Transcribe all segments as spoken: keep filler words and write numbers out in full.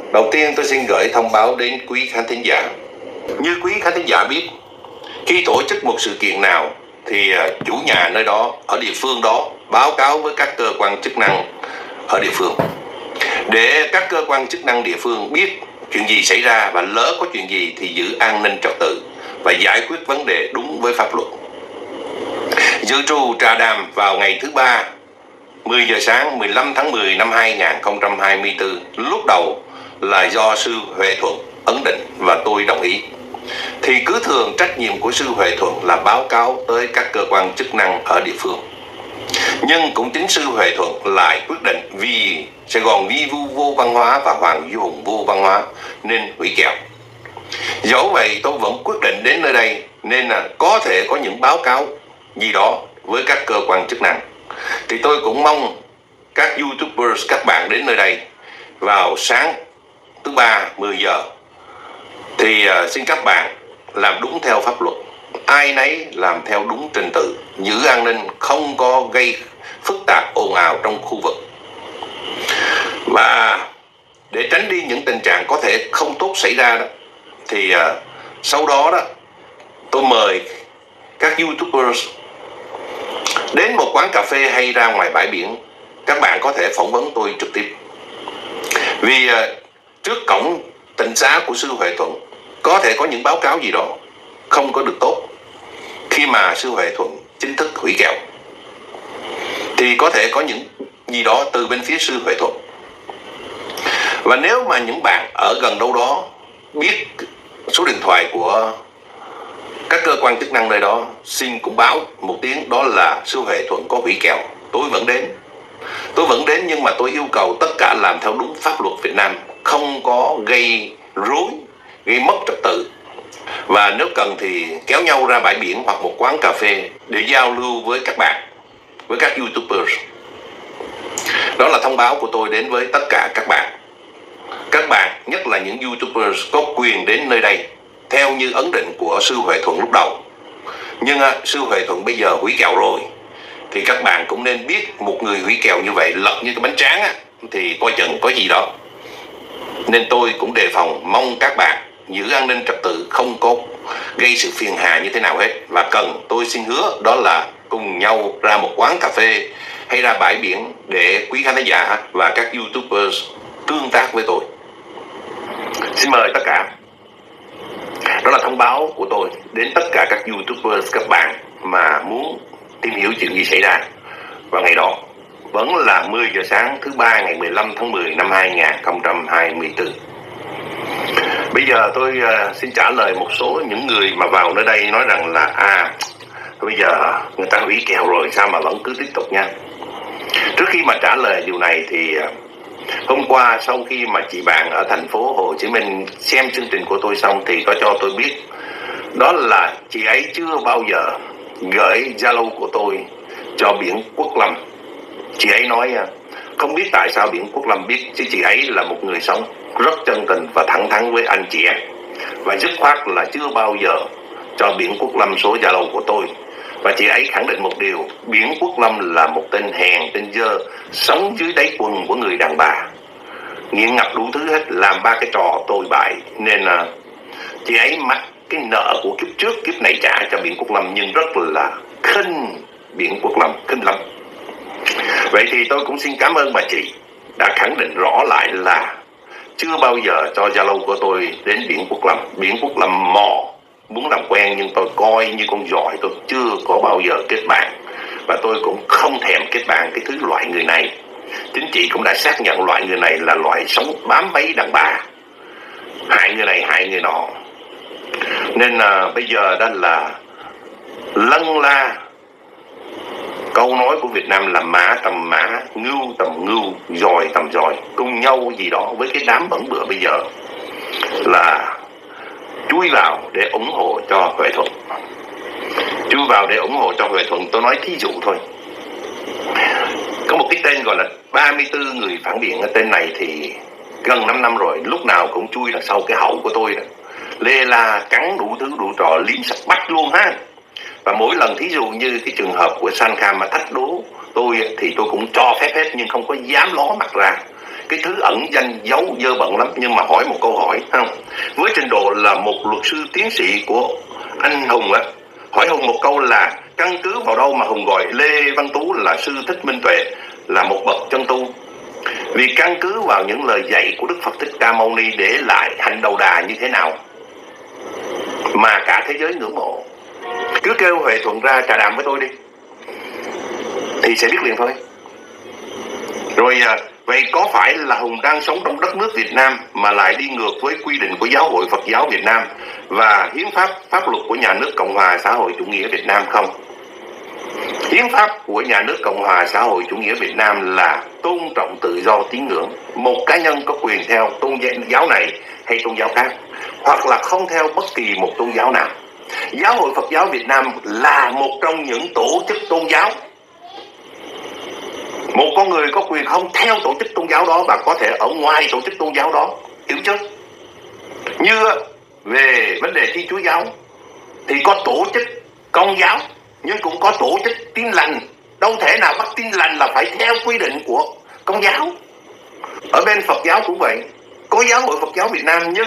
Đầu tiên tôi xin gửi thông báo đến quý khán thính giả. Như quý khán thính giả biết, khi tổ chức một sự kiện nào thì chủ nhà nơi đó, ở địa phương đó, báo cáo với các cơ quan chức năng ở địa phương, để các cơ quan chức năng địa phương biết chuyện gì xảy ra, và lỡ có chuyện gì thì giữ an ninh trật tự và giải quyết vấn đề đúng với pháp luật. Dự trù trà đàm vào ngày thứ ba mười giờ sáng mười lăm tháng mười năm hai nghìn không trăm hai mươi tư, lúc đầu là do sư Huệ Thuận ấn định và tôi đồng ý. Thì cứ thường trách nhiệm của sư Huệ Thuận là báo cáo tới các cơ quan chức năng ở địa phương. Nhưng cũng chính sư Huệ Thuận lại quyết định vì Sài Gòn vi vu vô văn hóa và Hoàng Duy Hùng vô văn hóa nên hủy kèo. Dẫu vậy tôi vẫn quyết định đến nơi đây, nên là có thể có những báo cáo gì đó với các cơ quan chức năng. Thì tôi cũng mong các YouTubers, các bạn đến nơi đây vào sáng thứ ba mười giờ. Thì uh, xin các bạn làm đúng theo pháp luật, ai nấy làm theo đúng trình tự, giữ an ninh, không có gây phức tạp ồn ào trong khu vực. Và để tránh đi những tình trạng có thể không tốt xảy ra đó, thì uh, sau đó đó tôi mời các YouTubers đến một quán cà phê hay ra ngoài bãi biển, các bạn có thể phỏng vấn tôi trực tiếp. Vì uh, trước cổng tịnh xá của sư Huệ Thuận có thể có những báo cáo gì đó không có được tốt. Khi mà sư Huệ Thuận chính thức hủy kèo thì có thể có những gì đó từ bên phía sư Huệ Thuận. Và nếu mà những bạn ở gần đâu đó biết số điện thoại của các cơ quan chức năng nơi đó, xin cũng báo một tiếng, đó là sư Huệ Thuận có hủy kèo, tôi vẫn đến. Tôi vẫn đến, nhưng mà tôi yêu cầu tất cả làm theo đúng pháp luật Việt Nam, không có gây rối, gây mất trật tự. Và nếu cần thì kéo nhau ra bãi biển hoặc một quán cà phê để giao lưu với các bạn, với các YouTubers. Đó là thông báo của tôi đến với tất cả các bạn. Các bạn, nhất là những YouTubers, có quyền đến nơi đây theo như ấn định của sư Huệ Thuận lúc đầu. Nhưng à, sư Huệ Thuận bây giờ hủy kèo rồi, thì các bạn cũng nên biết một người hủy kèo như vậy lật như cái bánh tráng á, thì coi chừng có gì đó. Nên tôi cũng đề phòng, mong các bạn giữ an ninh trật tự, không có gây sự phiền hà như thế nào hết. Và cần tôi xin hứa đó là cùng nhau ra một quán cà phê hay ra bãi biển để quý khán giả và các YouTubers tương tác với tôi. Xin mời tất cả. Đó là thông báo của tôi đến tất cả các YouTubers, các bạn mà muốn tìm hiểu chuyện gì xảy ra vào ngày đó. Vẫn là mười giờ sáng thứ ba ngày mười lăm tháng mười năm hai nghìn không trăm hai mươi tư. Bây giờ tôi uh, xin trả lời một số những người mà vào nơi đây nói rằng là à bây giờ người ta hủy kèo rồi sao mà vẫn cứ tiếp tục nha. Trước khi mà trả lời điều này thì uh, hôm qua sau khi mà chị bạn ở thành phố Hồ Chí Minh xem chương trình của tôi xong thì có cho tôi biết đó là chị ấy chưa bao giờ gửi Zalo của tôi cho Biển Quốc Lâm. Chị ấy nói không biết tại sao Biển Quốc Lâm biết, chứ chị ấy là một người sống rất chân tình và thẳng thắn với anh chị em, và dứt khoát là chưa bao giờ cho Biển Quốc Lâm số Zalo của tôi. Và chị ấy khẳng định một điều, Biển Quốc Lâm là một tên hèn, tên dơ, sống dưới đáy quần của người đàn bà, nghiện ngập đủ thứ hết, làm ba cái trò tồi bại. Nên uh, chị ấy mắc cái nợ của kiếp trước kiếp này trả cho Biển Quốc Lâm, nhưng rất là khinh Biển Quốc Lâm, khinh lắm. Vậy thì tôi cũng xin cảm ơn bà chị đã khẳng định rõ lại là chưa bao giờ cho Zalo của tôi đến Biển Quốc Lâm. Biển Quốc Lâm mò muốn làm quen, nhưng tôi coi như con giỏi, tôi chưa có bao giờ kết bạn, và tôi cũng không thèm kết bạn cái thứ loại người này. Chính chị cũng đã xác nhận loại người này là loại sống bám váy đàn bà, hại người này hại người nọ. Nên uh, bây giờ đó là lân la, câu nói của Việt Nam là mã tầm mã, ngưu tầm ngưu, dòi tầm dòi, cùng nhau gì đó với cái đám bẩn bựa bây giờ là chui vào để ủng hộ cho Huệ Thuận. Chui vào để ủng hộ cho Huệ Thuận, tôi nói thí dụ thôi. Có một cái tên gọi là ba mươi tư người phản biện, cái tên này thì gần năm năm rồi, lúc nào cũng chui đằng sau cái hậu của tôi đó. Lê la cắn đủ thứ đủ trò, liếm sạch bắt luôn ha. Và mỗi lần thí dụ như cái trường hợp của San Kham mà thách đố tôi thì tôi cũng cho phép hết, nhưng không có dám ló mặt ra. cái thứ ẩn danh giấu dơ bẩn lắm. Nhưng mà hỏi một câu hỏi không, với trình độ là một luật sư tiến sĩ của anh Hùng á, hỏi Hùng một câu là căn cứ vào đâu mà Hùng gọi Lê Văn Tú là sư Thích Minh Tuệ là một bậc chân tu? Vì căn cứ vào những lời dạy của Đức Phật Thích Ca Mâu Ni để lại hạnh đầu đà như thế nào mà cả thế giới ngưỡng mộ. Cứ kêu Huệ Thuận ra trà đàm với tôi đi thì sẽ biết liền thôi. Rồi à, vậy có phải là Hùng đang sống trong đất nước Việt Nam mà lại đi ngược với quy định của Giáo hội Phật giáo Việt Nam và hiến pháp pháp luật của nhà nước Cộng hòa xã hội chủ nghĩa Việt Nam không? Hiến pháp của nhà nước Cộng hòa xã hội chủ nghĩa Việt Nam là tôn trọng tự do tín ngưỡng. Một cá nhân có quyền theo tôn giáo này hay tôn giáo khác, hoặc là không theo bất kỳ một tôn giáo nào. Giáo hội Phật giáo Việt Nam là một trong những tổ chức tôn giáo. Một con người có quyền không theo tổ chức tôn giáo đó và có thể ở ngoài tổ chức tôn giáo đó, hiểu chưa? Như về vấn đề Thiên Chúa giáo thì có tổ chức Công giáo, nhưng cũng có tổ chức Tin Lành. Đâu thể nào bắt Tin Lành là phải theo quy định của Công giáo. Ở bên Phật giáo cũng vậy, có Giáo hội Phật giáo Việt Nam, nhưng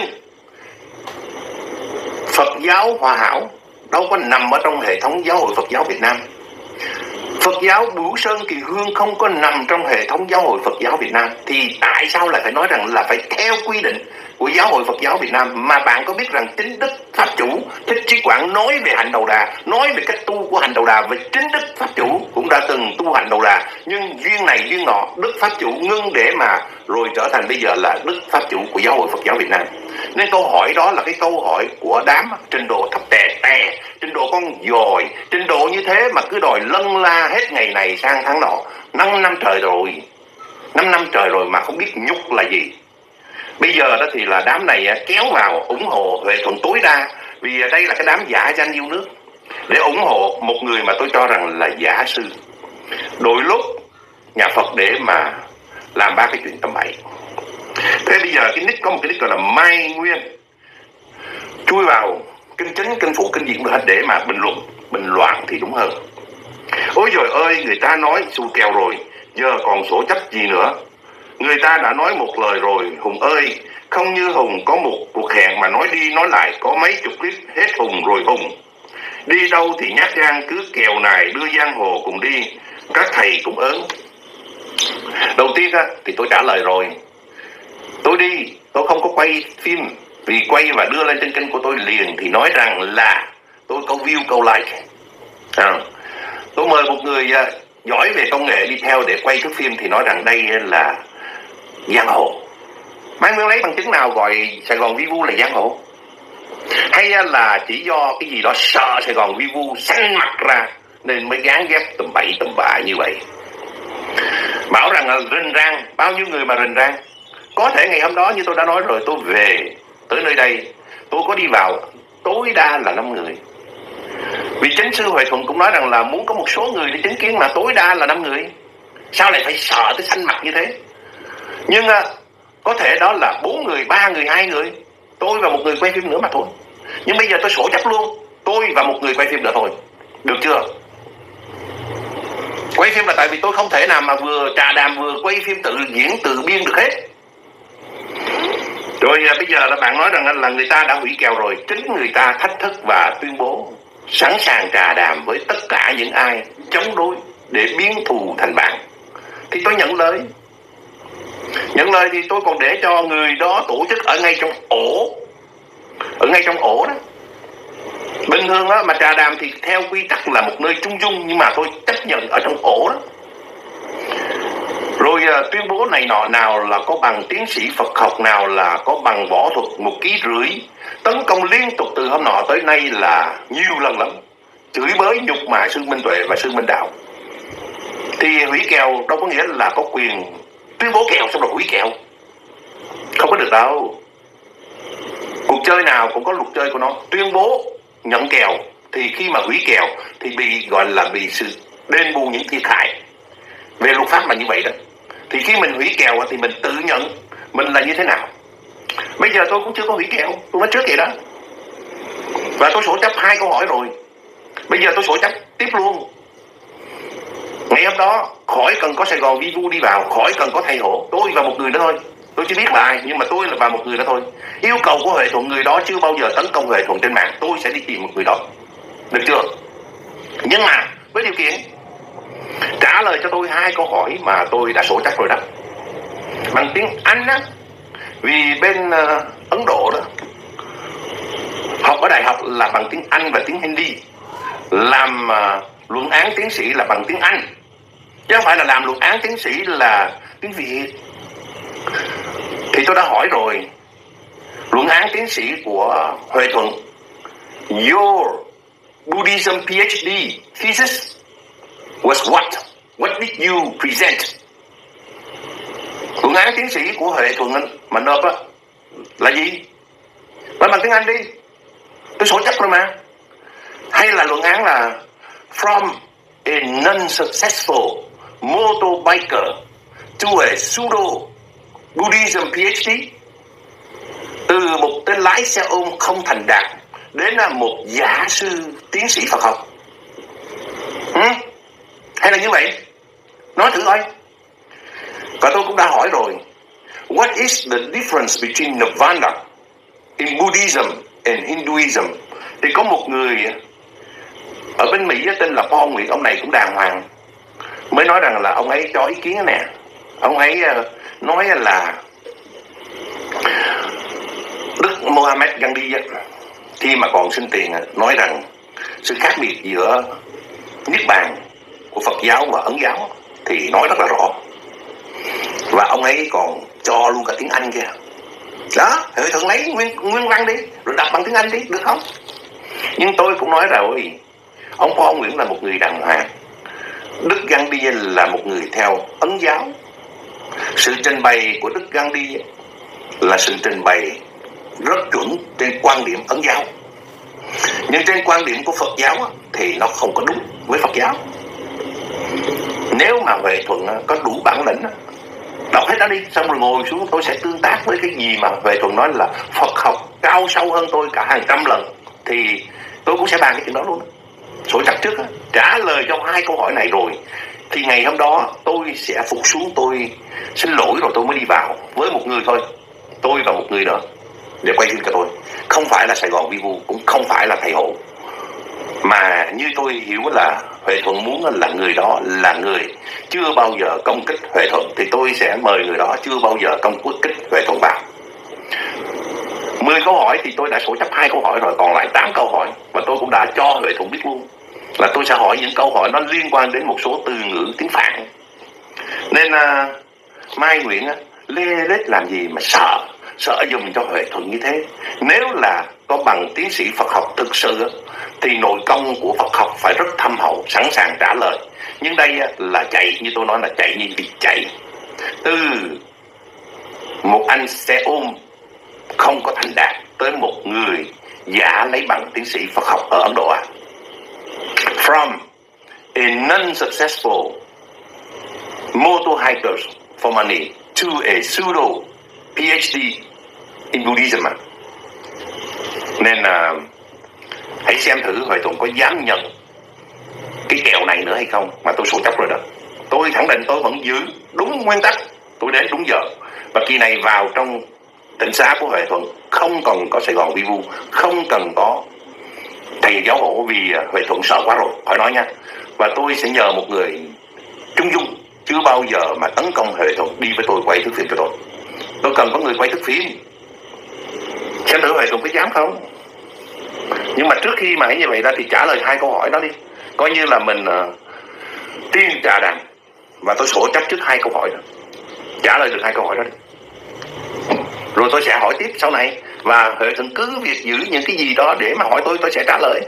Phật giáo Hòa Hảo đâu có nằm ở trong hệ thống Giáo hội Phật giáo Việt Nam. Phật giáo Bửu Sơn Kỳ Hương không có nằm trong hệ thống Giáo hội Phật giáo Việt Nam. Thì tại sao lại phải nói rằng là phải theo quy định của Giáo hội Phật giáo Việt Nam? Mà bạn có biết rằng chính Đức Pháp Chủ Thích Trí Quảng nói về hạnh đầu đà, nói về cách tu của hạnh đầu đà, và chính Đức Pháp Chủ cũng đã từng tu hạnh đầu đà, nhưng duyên này duyên nọ Đức Pháp Chủ ngưng để mà rồi trở thành bây giờ là Đức Pháp Chủ của Giáo hội Phật giáo Việt Nam. Nên câu hỏi đó là cái câu hỏi của đám trình độ thấp tè tè, trình độ con dòi, trình độ như thế mà cứ đòi lân la hết ngày này sang tháng nọ. Năm năm trời rồi, năm năm trời rồi mà không biết nhục là gì. Bây giờ đó thì là đám này kéo vào ủng hộ Huệ Thuận tối đa, vì đây là cái đám giả danh yêu nước, để ủng hộ một người mà tôi cho rằng là giả sư, đội lốt nhà Phật để mà làm ba cái chuyện tầm bậy. Thế bây giờ cái nick có một cái nick gọi là Mai Nguyên, chui vào kinh chính, kinh phụ, kinh diện hết để mà bình luận, bình loạn thì đúng hơn. Ôi trời ơi, người ta nói xù kèo rồi, giờ còn sổ chấp gì nữa. Người ta đã nói một lời rồi, Hùng ơi, không như Hùng có một cuộc hẹn mà nói đi nói lại có mấy chục clip hết Hùng rồi Hùng. Đi đâu thì nhát gan cứ kèo này đưa giang hồ cùng đi, các thầy cũng ớn. Đầu tiên á, thì tôi trả lời rồi. Tôi đi, tôi không có quay phim, vì quay và đưa lên trên kênh của tôi liền thì nói rằng là tôi câu view, câu like. À, tôi mời một người uh, giỏi về công nghệ đi theo để quay thước phim thì nói rằng đây là giang hồ. Mai Nguyên lấy bằng chứng nào gọi Sài Gòn Vivu là giang hồ? Hay là chỉ do cái gì đó sợ Sài Gòn Vivu xanh mặt ra nên mới gán ghép tầm bậy tầm bạ như vậy? Bảo rằng là rình rang, bao nhiêu người mà rình rang. Có thể ngày hôm đó như tôi đã nói rồi, tôi về tới nơi đây, tôi có đi vào tối đa là năm người. Vì chính sư Huệ Thuận cũng nói rằng là muốn có một số người để chứng kiến mà tối đa là năm người. Sao lại phải sợ tới xanh mặt như thế? Nhưng à, có thể đó là bốn người, ba người, hai người, tôi và một người quay phim nữa mà thôi. Nhưng bây giờ tôi sổ chấp luôn, tôi và một người quay phim nữa thôi. Được chưa? Quay phim là tại vì tôi không thể nào mà vừa trà đàm vừa quay phim tự diễn tự biên được hết. Rồi à, bây giờ là bạn nói rằng là người ta đã hủy kèo rồi. Chính người ta thách thức và tuyên bố sẵn sàng trà đàm với tất cả những ai chống đối để biến thù thành bạn. Thì tôi nhận lời. Nhận lời thì tôi còn để cho người đó tổ chức ở ngay trong ổ. Ở ngay trong ổ đó. Bình thường đó, mà trà đàm thì theo quy tắc là một nơi trung dung, nhưng mà tôi chấp nhận ở trong ổ đó. Rồi uh, tuyên bố này nọ, nào là có bằng tiến sĩ Phật học, nào là có bằng võ thuật một ký rưỡi, tấn công liên tục từ hôm nọ tới nay là nhiều lần lắm, chửi bới nhục mạ sư Minh Tuệ và sư Minh Đạo. Thì hủy kèo đâu có nghĩa là có quyền tuyên bố kèo xong rồi hủy kèo, không có được đâu. Cuộc chơi nào cũng có luật chơi của nó. Tuyên bố nhận kèo thì khi mà hủy kèo thì bị gọi là bị sự đền bù những thiệt hại. Về luật pháp là như vậy đó. Thì khi mình hủy kèo thì mình tự nhận mình là như thế nào. Bây giờ tôi cũng chưa có hủy kèo, tôi nói trước vậy đó. Và tôi sổ chấp hai câu hỏi rồi. Bây giờ tôi sổ chấp tiếp luôn. Ngày hôm đó khỏi cần có Sài Gòn Vivu đi vào, khỏi cần có thầy Hổ, tôi và một người nữa thôi. Tôi chỉ biết là ai, nhưng mà tôi là và một người đó thôi. Yêu cầu của Huệ Thuận, người đó chưa bao giờ tấn công Huệ Thuận trên mạng, tôi sẽ đi tìm một người đó, được chưa? Nhưng mà với điều kiện trả lời cho tôi hai câu hỏi mà tôi đã sổ chắc rồi đó, bằng tiếng Anh á, vì bên uh, Ấn Độ đó học ở đại học là bằng tiếng Anh và tiếng Hindi, làm uh, luận án tiến sĩ là bằng tiếng Anh, chứ không phải là làm luận án tiến sĩ là tiếng Việt. Thì tôi đã hỏi rồi, luận án tiến sĩ của Huệ Thuận, your Buddhism PhD thesis was what? What did you present? Luận án tiến sĩ của Huệ Thuận mà nộp á là gì? Nói bằng tiếng Anh đi, tôi sổ chắc rồi mà. Hay là luận án là from a non-successful motorbiker to a pseudo Buddhism PhD, từ một tên lái xe ôm không thành đạt đến là một giả sư tiến sĩ Phật học. Ừ? Hay là như vậy? Nói thử coi. Và tôi cũng đã hỏi rồi, what is the difference between Nirvana in Buddhism and Hinduism? Thì có một người ở bên Mỹ tên là Paul Nguyễn, ông này cũng đàng hoàng, mới nói rằng là ông ấy cho ý kiến nè. Ông ấy nói là Đức Mohammed Gandhi khi mà còn sinh tiền nói rằng sự khác biệt giữa Niết Bàn của Phật giáo và Ấn giáo thì nói rất là rõ. Và ông ấy còn cho luôn cả tiếng Anh kia. Đó, Huệ Thuận lấy nguyên, nguyên văn đi, rồi đọc bằng tiếng Anh đi, được không? Nhưng tôi cũng nói rồi, ông Paul Nguyễn là một người đàng hoàng, Đức Gandhi là một người theo Ấn giáo. Sự trình bày của Đức Gandhi là sự trình bày rất chuẩn trên quan điểm Ấn giáo, nhưng trên quan điểm của Phật giáo thì nó không có đúng với Phật giáo. Nếu mà Huệ Thuận có đủ bản lĩnh, đọc hết đó đi, xong rồi ngồi xuống tôi sẽ tương tác với cái gì mà Huệ Thuận nói là Phật học cao sâu hơn tôi cả hàng trăm lần, thì tôi cũng sẽ bàn cái chuyện đó luôn. Sổ chắc trước đó, trả lời cho hai câu hỏi này rồi thì ngày hôm đó tôi sẽ phục xuống, tôi xin lỗi rồi tôi mới đi vào với một người thôi, tôi và một người nữa để quay phim cho tôi. Không phải là Sài Gòn Vivu, cũng không phải là thầy Hộ, mà như tôi hiểu là Huệ Thuận muốn là người đó là người chưa bao giờ công kích Huệ Thuận, thì tôi sẽ mời người đó chưa bao giờ công kích Huệ Thuận vào. Mười câu hỏi thì tôi đã sổ chấp hai câu hỏi rồi, còn lại tám câu hỏi, và tôi cũng đã cho Huệ Thuận biết luôn là tôi sẽ hỏi những câu hỏi nó liên quan đến một số từ ngữ tiếng Phạn. Nên à, Mai Nguyễn á, lê lết làm gì mà sợ sợ dùng cho Huệ Thuận như thế. Nếu là có bằng tiến sĩ Phật học thực sự thì nội công của Phật học phải rất thâm hậu, sẵn sàng trả lời. Nhưng đây là chạy, như tôi nói là chạy như việc chạy, từ một anh xe ôm không có thành đạt tới một người giả lấy bằng tiến sĩ Phật học ở Ấn Độ à. From a non-successful motor hiker for money to a pseudo PhD in Buddhism. Nên là hãy xem thử Huệ Thuận có dám nhận cái kèo này nữa hay không, mà tôi sổ chấp rồi đó. Tôi khẳng định tôi vẫn giữ đúng nguyên tắc, tôi đến đúng giờ. Và kỳ này vào trong tỉnh xá của Huệ Thuận không cần có Sài Gòn Vivu, không cần có thầy giáo hộ, vì Huệ Thuận sợ quá rồi, khỏi nói nha. Và tôi sẽ nhờ một người trung dung, chưa bao giờ mà tấn công Huệ Thuận, đi với tôi quay thước phim cho tôi. Tôi cần có người quay thước phim, xem thử Huệ Thuận có dám không. Nhưng mà trước khi mà như vậy ra thì trả lời hai câu hỏi đó đi, coi như là mình uh, tiên trà đàm. Và tôi sổ chắc trước hai câu hỏi đó, trả lời được hai câu hỏi đó đi, rồi tôi sẽ hỏi tiếp sau này. Và Huệ Thuận cứ việc giữ những cái gì đó để mà hỏi tôi, tôi sẽ trả lời.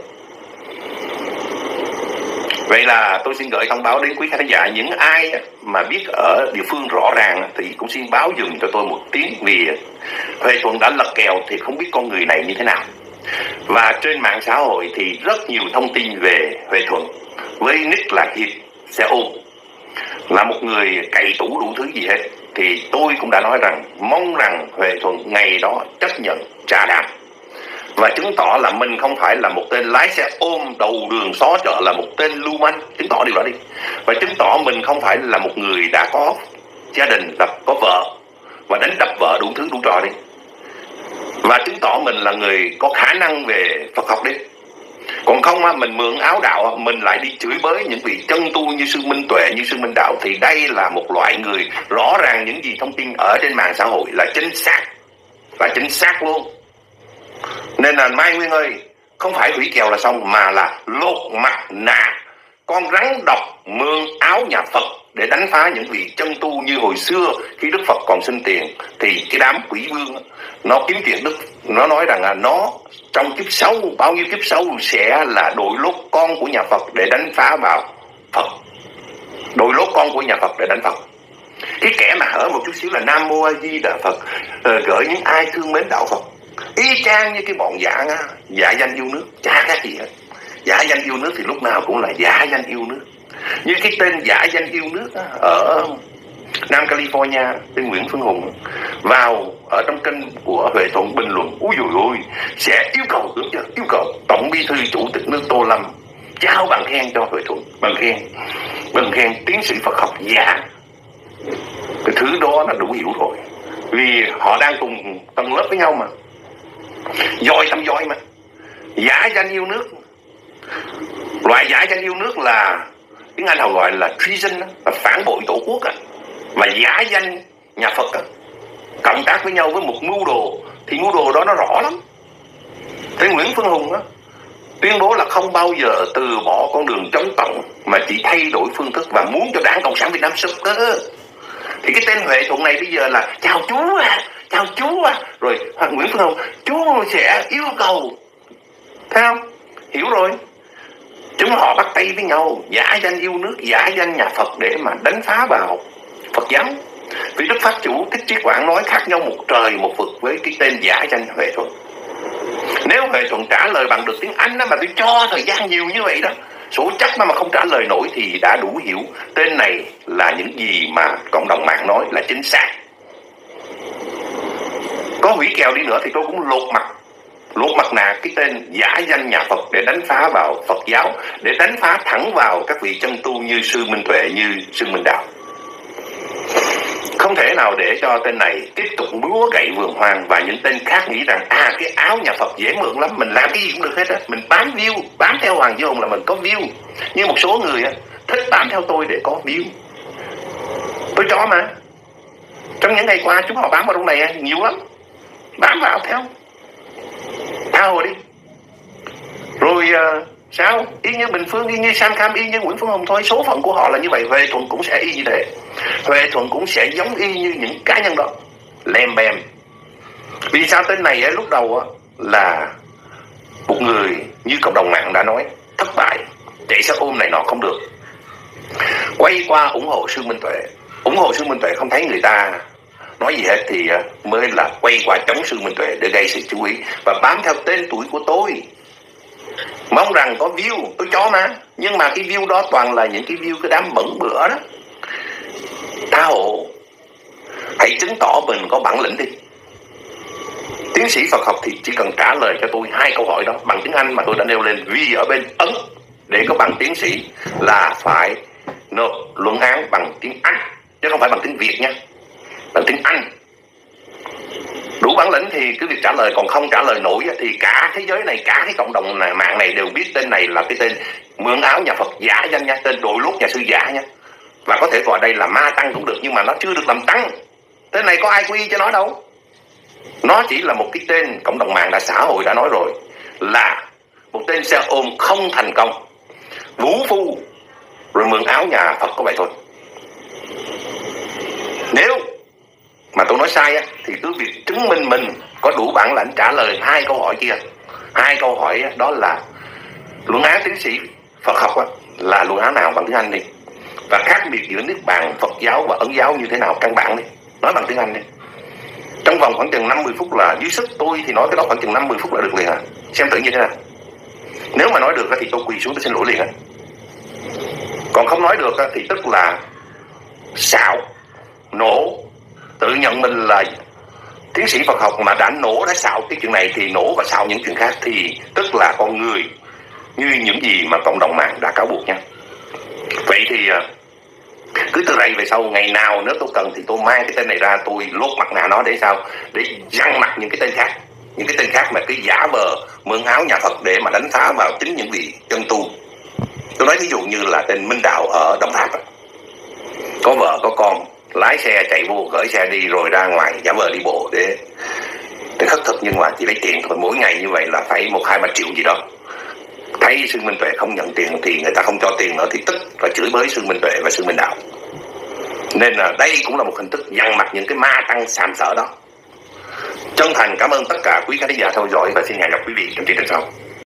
Vậy là tôi xin gửi thông báo đến quý khán giả, những ai mà biết ở địa phương rõ ràng thì cũng xin báo dùm cho tôi một tiếng, vì Huệ Thuận đã lật kèo thì không biết con người này như thế nào. Và trên mạng xã hội thì rất nhiều thông tin về Huệ Thuận với nick là Hiệp Xe Ôm, là một người cậy tủ đủ thứ gì hết. Thì tôi cũng đã nói rằng mong rằng Huệ Thuận ngày đó chấp nhận trà đàm và chứng tỏ là mình không phải là một tên lái xe ôm đầu đường xó chợ, là một tên lưu manh. Chứng tỏ điều đó đi. Và chứng tỏ mình không phải là một người đã có gia đình, là có vợ và đánh đập vợ đủ thứ đủ trò đi. Và chứng tỏ mình là người có khả năng về Phật học đi. Còn không á, mình mượn áo đạo, mình lại đi chửi bới những vị chân tu như sư Minh Tuệ, như sư Minh Đạo, thì đây là một loại người rõ ràng những gì thông tin ở trên mạng xã hội là chính xác, là chính xác luôn. Nên là Mai Nguyên ơi, không phải hủy kèo là xong, mà là lột mặt nạ con rắn độc mượn áo nhà Phật để đánh phá những vị chân tu như hồi xưa khi Đức Phật còn sinh tiền. Thì cái đám quỷ vương nó kiếm tiền Đức, nó nói rằng là nó trong kiếp sau, bao nhiêu kiếp sau sẽ là đội lốt con của nhà Phật để đánh phá vào Phật, đội lốt con của nhà Phật để đánh Phật. Cái kẻ mà hở một chút xíu là Nam Mô A Di Đà Phật, ờ, gửi những ai thương mến đạo Phật, y chang như cái bọn giả nga, giả danh yêu nước, chả khác gì hết. Giả danh yêu nước thì lúc nào cũng là giả danh yêu nước. Như cái tên giả danh yêu nước á, ở Nam California, tên Nguyễn Phương Hùng vào ở trong kênh của Huệ Thuận bình luận: úi dồi ôi, sẽ yêu cầu được chưa? Yêu cầu Tổng Bí thư Chủ tịch nước Tô Lâm trao bằng khen cho Huệ Thuận, bằng khen, bằng khen tiến sĩ Phật học giả. Cái thứ đó là đủ hiểu rồi, vì họ đang cùng tầng lớp với nhau mà, doi tâm doi mà. Giả danh yêu nước, loại giả danh yêu nước là tiếng Anh họ gọi là treason, là phản bội tổ quốc à. Và giả danh nhà Phật à, cộng tác với nhau với một mưu đồ, thì mưu đồ đó nó rõ lắm. Thế Nguyễn Phương Hùng á tuyên bố là không bao giờ từ bỏ con đường chống cộng, mà chỉ thay đổi phương thức và muốn cho Đảng Cộng sản Việt Nam sụp cơ. Thì cái tên Huệ Thuận này bây giờ là chào chú à, chào chú à, rồi Nguyễn Phương Hùng chú sẽ yêu cầu, thấy không? Hiểu rồi. Chúng họ bắt tay với nhau, giả danh yêu nước, giả danh nhà Phật để mà đánh phá vào Phật giáo. Vì Đức Pháp Chủ Thích Trí Quảng nói khác nhau một trời một vực với cái tên giả danh Huệ Thuận. Nếu Huệ Thuận trả lời bằng được tiếng Anh đó, mà tôi cho thời gian nhiều như vậy đó, số chắc mà mà không trả lời nổi, thì đã đủ hiểu tên này là những gì mà cộng đồng mạng nói là chính xác. Có hủy kèo đi nữa thì tôi cũng lột mặt, lột mặt nạ cái tên giả danh nhà Phật để đánh phá vào Phật giáo, để đánh phá thẳng vào các vị chân tu như sư Minh Tuệ, như sư Minh Đạo. Không thể nào để cho tên này tiếp tục búa gậy vườn hoang, và những tên khác nghĩ rằng à cái áo nhà Phật dễ mượn lắm, mình làm cái gì cũng được hết á, mình bám view, bám theo Hoàng Duy Hùng là mình có view. Nhưng một số người á thích bám theo tôi để có view. Tôi cho mà. Trong những ngày qua chúng họ bám vào trong này nhiều lắm, bám vào theo, tha hồ đi. Rồi uh, sao? Y như Bình Phương, y như Sam Cam, y như Nguyễn Phương Hùng thôi. Số phận của họ là như vậy. Huệ Thuận cũng sẽ y như thế. Huệ Thuận cũng sẽ giống y như những cá nhân đó, lem bem. Vì sao tên này ấy, lúc đầu á, là một người như cộng đồng mạng đã nói thất bại, chạy xe ôm này nọ không được, quay qua ủng hộ sư Minh Tuệ. Ủng hộ sư Minh Tuệ không thấy người ta nói gì hết thì mới là quay qua chống sư Minh Tuệ để gây sự chú ý và bám theo tên tuổi của tôi, mong rằng có view. Tôi cho mà, nhưng mà cái view đó toàn là những cái view cái đám bẩn bữa đó. Tha hồ, hãy chứng tỏ mình có bản lĩnh đi. Tiến sĩ Phật học thì chỉ cần trả lời cho tôi hai câu hỏi đó bằng tiếng Anh mà tôi đã nêu lên. Vì ở bên Ấn để có bằng tiến sĩ là phải nộp luận án bằng tiếng Anh, chứ không phải bằng tiếng Việt nha, bằng tiếng Anh. Đủ bản lĩnh thì cứ việc trả lời, còn không trả lời nổi thì cả thế giới này, cả cái cộng đồng này, mạng này đều biết tên này là cái tên mượn áo nhà Phật giả danh nha, tên đội lốt nhà sư giả nha. Và có thể gọi đây là ma tăng cũng được, nhưng mà nó chưa được làm tăng. Tên này có ai quy cho nó đâu. Nó chỉ là một cái tên, cộng đồng mạng đã, xã hội đã nói rồi, là một tên xe ôm không thành công, vũ phu, rồi mượn áo nhà Phật, có vậy thôi. Nếu mà tôi nói sai á, thì cứ việc chứng minh mình có đủ bản lãnh trả lời hai câu hỏi kia. Hai câu hỏi đó là luận án tiến sĩ Phật học á, là luận án nào bằng tiếng Anh đi, và khác biệt giữa nước bạn Phật giáo và Ấn giáo như thế nào căn bản đi, nói bằng tiếng Anh đi. Trong vòng khoảng chừng năm mươi phút là dưới sức tôi thì nói cái đó khoảng chừng năm mươi phút là được liền à. Xem thử như thế nào. Nếu mà nói được thì tôi quỳ xuống tôi xin lỗi liền à. Còn không nói được thì tức là xạo, nổ, tự nhận mình là tiến sĩ Phật học mà đã nổ, đã xạo cái chuyện này thì nổ và xạo những chuyện khác, thì tức là con người như những gì mà cộng đồng mạng đã cáo buộc nha. Vậy thì cứ từ đây về sau, ngày nào nếu tôi cần thì tôi mang cái tên này ra, tôi lột mặt nạ nó để sao, để răng mặt những cái tên khác, những cái tên khác mà cứ giả vờ mượn áo nhà Phật để mà đánh phá vào chính những vị chân tu. Tôi nói ví dụ như là tên Minh Đạo ở Đồng Tháp, có vợ có con, lái xe chạy vô gửi xe đi rồi ra ngoài giả vờ đi bộ để để khất thực, nhưng mà chỉ lấy tiền thôi. Mỗi ngày như vậy là phải một hai ba triệu gì đó. Thấy Sư Minh Tuệ không nhận tiền thì người ta không cho tiền nữa thì tức và chửi bới Sư Minh Tuệ và Sư Minh Đạo. Nên là đây cũng là một hình thức dằn mặt những cái ma tăng sàm sỡ đó. Chân thành cảm ơn tất cả quý khán giả theo dõi và xin hẹn gặp quý vị trong chương trình sau.